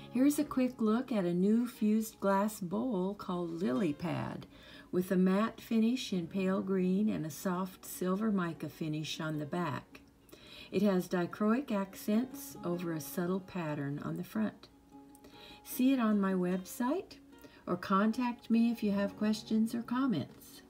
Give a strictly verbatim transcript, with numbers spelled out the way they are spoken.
Here's a quick look at a new fused glass bowl called Lilypad with a matte finish in pale green and a soft silver mica finish on the back. It has dichroic accents over a subtle pattern on the front. See it on my website or contact me if you have questions or comments.